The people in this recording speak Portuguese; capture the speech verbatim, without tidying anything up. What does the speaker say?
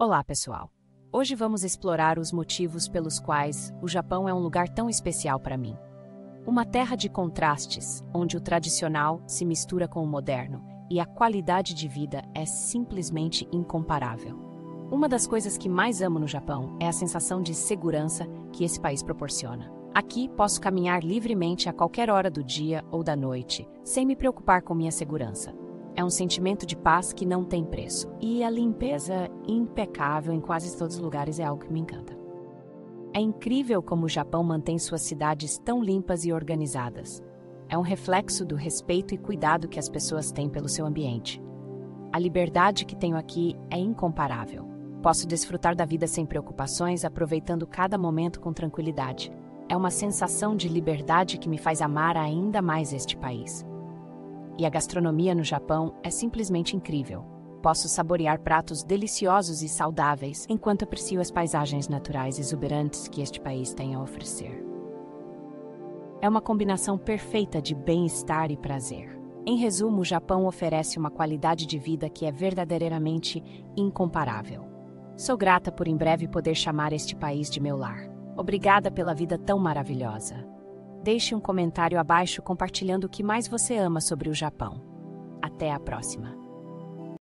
Olá, pessoal! Hoje vamos explorar os motivos pelos quais o Japão é um lugar tão especial para mim. Uma terra de contrastes, onde o tradicional se mistura com o moderno e a qualidade de vida é simplesmente incomparável. Uma das coisas que mais amo no Japão é a sensação de segurança que esse país proporciona. Aqui posso caminhar livremente a qualquer hora do dia ou da noite, sem me preocupar com minha segurança. É um sentimento de paz que não tem preço. E a limpeza impecável em quase todos os lugares é algo que me encanta. É incrível como o Japão mantém suas cidades tão limpas e organizadas. É um reflexo do respeito e cuidado que as pessoas têm pelo seu ambiente. A liberdade que tenho aqui é incomparável. Posso desfrutar da vida sem preocupações, aproveitando cada momento com tranquilidade. É uma sensação de liberdade que me faz amar ainda mais este país. E a gastronomia no Japão é simplesmente incrível. Posso saborear pratos deliciosos e saudáveis enquanto aprecio as paisagens naturais exuberantes que este país tem a oferecer. É uma combinação perfeita de bem-estar e prazer. Em resumo, o Japão oferece uma qualidade de vida que é verdadeiramente incomparável. Sou grata por em breve poder chamar este país de meu lar. Obrigada pela vida tão maravilhosa. Deixe um comentário abaixo compartilhando o que mais você ama sobre o Japão. Até a próxima!